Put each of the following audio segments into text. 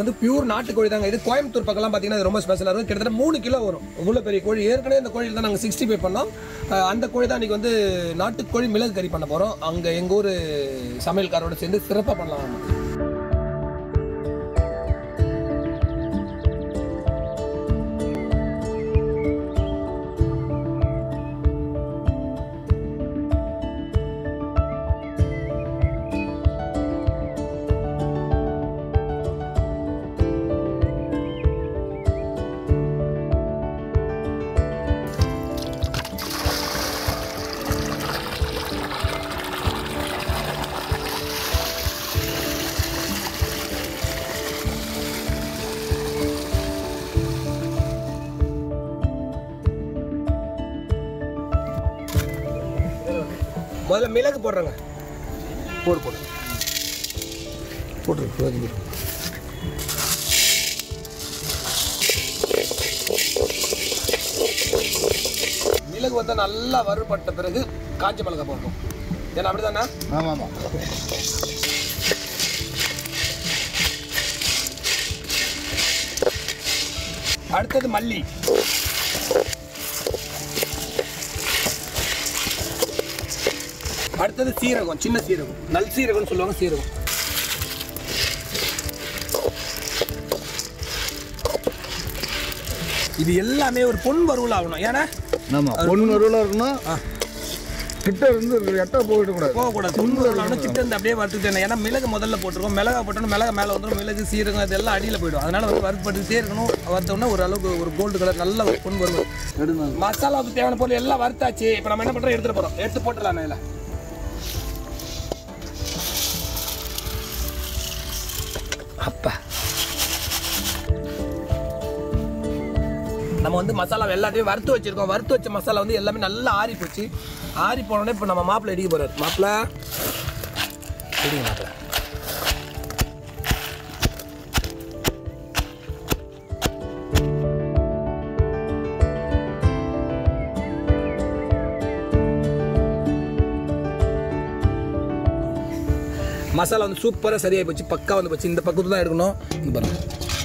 வந்து பியூர் நாட்டுக்கோழி தாங்க. இது கோயம்புத்தூர் பக்கம்லாம் பார்த்தீங்கன்னா இது ரொம்ப ஸ்பெஷலாக இருக்கும். கிட்டத்தட்ட 3 கிலோ வரும். இவ்வளோ பெரிய கோழி. ஏற்கனவே இந்த கோழியில் தான் நாங்கள் 65 பண்ணோம். அந்த கோழி தான் இன்றைக்கி வந்து நாட்டுக்கோழி மிளகு கறி பண்ண போகிறோம். அங்கே எங்கள் ஊர் சமையல்காரோடு சேர்ந்து சிறப்பாக பண்ணலாம். முதல்ல மிளகு போடுறேங்க. போடு மிளகு வந்து நல்லா வறுபட்ட பிறகு காஞ்ச மிளகா போடணும். ஏன்னா அப்படிதானே? ஆமாம். அடுத்தது மல்லி. அடுத்தது சீரகம், சின்ன சீரகம், நல் சீரகம்னு சொல்லுவாங்க. சீரகம் இது எல்லாமே ஒரு பொன் வறுவல் ஆகணும். ஏன்னா பொன் வறுவலாக இருக்கணும். கிட்ட இருந்து எட்ட போகக்கூடாது. பொன் வறுவல் ஆகணும். கிட்ட இருந்து அப்படியே வறுத்துட்டேன். ஏன்னா மிளகு முதல்ல போட்டிருக்கோம். மிளகா போட்டோம், மிளகா மேலே வந்துடும். மிளகு சீரகம் இதெல்லாம் அடியில் போயிடும். அதனால வந்து வறுத்துட்டே இருக்கணும். வறுத்தோம்னா ஒரு அளவுக்கு ஒரு கோல்டு கலர் நல்ல ஒரு பொன் வறுவல். மசாலாவுக்கு தேவையான பொருள் எல்லாம் வறுத்தாச்சு. இப்போ நம்ம என்ன பண்ணுறோம், எடுத்துகிட்டு போகிறோம். எடுத்து போட்டுடலாம். இல்லை அப்பா நம்ம வந்து மசாலா எல்லாத்தையும் வறுத்து வச்சிருக்கோம். வறுத்து வச்ச மசாலா வந்து எல்லாமே நல்லா ஆறி போச்சு. ஆறி போனோடனே இப்போ நம்ம மாப்பிள்ளை இடிக்க போறாரு. மாப்பிள்ளை இடிங்க. மாப்பிள்ளை மசாலா வந்து சூப்பராக சரியாகி போச்சு. பக்கா வந்து போச்சு. இந்த பக்கத்து தான் எடுக்கணும். இந்த பாருங்க,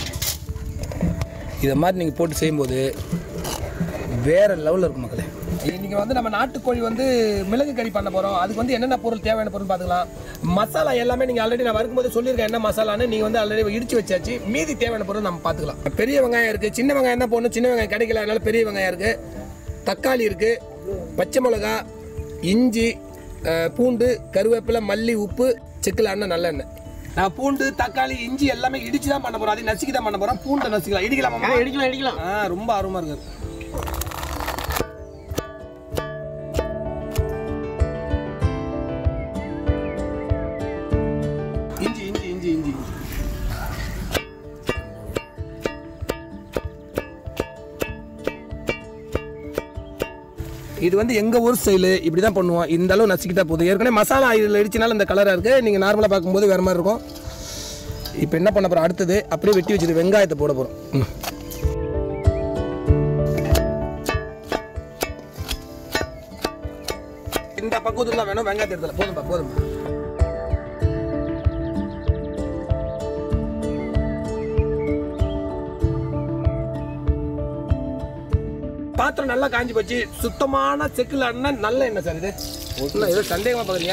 இதை மாதிரி நீங்கள் போட்டு செய்யும்போது வேறு லெவலில் இருக்கும் மக்களே. இன்றைக்கி வந்து நம்ம நாட்டுக்கோழி வந்து மிளகு கறி பண்ண போகிறோம். அதுக்கு வந்து என்னென்ன பொருள் தேவையான பொருள் பார்த்துக்கலாம். மசாலா எல்லாமே நீங்கள் ஆல்ரெடி நான் வரும்போது சொல்லியிருக்கேன் என்ன மசாலான்னு. நீங்கள் வந்து ஆல்ரெடி இடிச்சு வச்சாச்சு. மீதி தேவையான பொருள் நம்ம பார்த்துக்கலாம். பெரிய வெங்காயம் இருக்குது, சின்ன வெங்காயம் தான் போடணும். சின்ன வெங்காயம் கிடைக்கல, அதனால பெரிய வெங்காயம் இருக்குது. தக்காளி இருக்குது, பச்சை மிளகா, இஞ்சி, பூண்டு, கருவேப்பிலை, மல்லி, உப்பு, செக்கில் எண்ணெய், நல்லெண்ணெய். நான் பூண்டு, தக்காளி, இஞ்சி எல்லாமே இடிச்சு தான் பண்ண போகிறோம். அதையும் நசுக்கி தான் பண்ண போகிறோம். பூண்டை நசுக்கலாம். இடிக்கலாமா? இடிக்கலாம். ரொம்ப ஆர்வமாக இருக்குது. இஞ்சி இஞ்சி இஞ்சி இஞ்சி இது வந்து எங்கள் ஊர் ஸ்டைலு. இப்படி தான் பண்ணுவோம். இந்த அளவு நசுக்கிட்டா போதும். ஏற்கனவே மசாலா இதில் இடிச்சனால இந்த கலராக இருக்குது. நீங்கள் நார்மலாக பார்க்கும்போது வேறு மாதிரி இருக்கும். இப்போ என்ன பண்ண போகிறோம், அடுத்தது அப்படியே வெட்டி வச்சுட்டு வெங்காயத்தை போட போகிறோம். இந்த பக்குவத்தில் தான் வேணும். வெங்காயத்தை எடுத்துல போதும்பா, போதும்பா. பாத்திரம் நல்லா காஞ்சி போச்சு. சுத்தமான செக்கில் எண்ணெய், நல்ல எண்ணெய் சார். இது ஏதோ சந்தேகமாக பார்க்குறீங்க.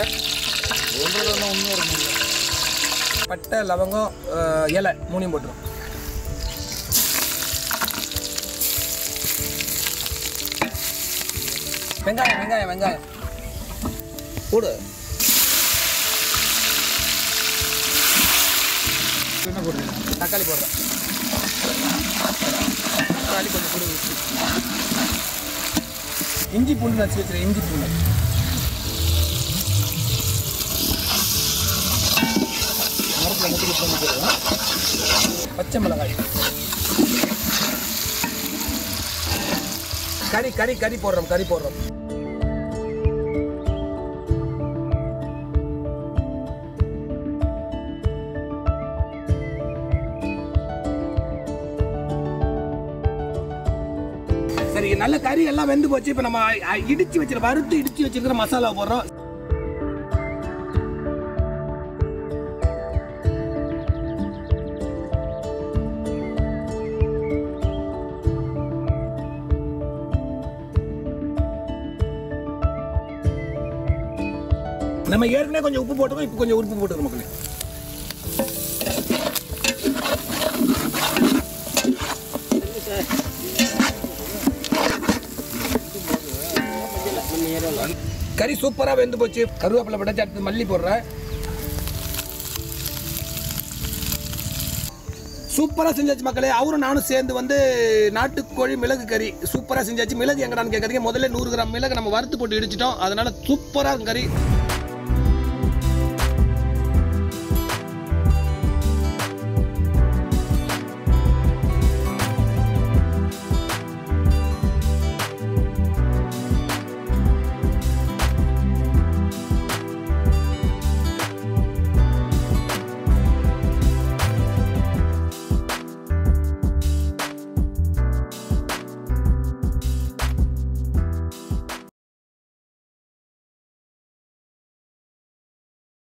பட்டை, லவங்கம், இலை மூணையும் போட்டுரும். வெங்காயம் வெங்காயம் வெங்காயம் போடு. என்ன போடுறேன், தக்காளி போடுறேன். தக்காளி கொஞ்சம் போடு. இஞ்சி பூண்டு நச்சு வச்சுருக்கேன். இஞ்சி பூண்டு, பச்சை மிளகாய், கறி கறி கறி போடுறோம். கறி போடுறோம். சரி, நல்ல கறி எல்லாம் வெந்து போச்சு. இப்போ நம்ம இடிச்சு வச்சிருக்க, வறுத்து இடிச்சு வச்சிருக்கிற மசாலா போடுறோம். நம்ம ஏற்கனவே கொஞ்சம் உப்பு போட்டுக்கோம், இப்போ கொஞ்சம் உப்பு போட்டுக்கணும் மக்களே. கறி சூப்பரா வெந்து போச்சு. கருவேப்பிலை போட்டு அடுத்து மல்லி போடுறேன். சூப்பரா செஞ்சாச்சு மக்களே. அவரும் நானும் சேர்ந்து வந்து நாட்டுக்கோழி மிளகு கறி சூப்பரா செஞ்சாச்சு. மிளகு எங்கடான்னு கேட்கறீங்க, முதல்ல 100 கிராம் மிளகு நம்ம வறுத்து போட்டு இடிச்சிட்டோம். அதனால சூப்பரா கறி.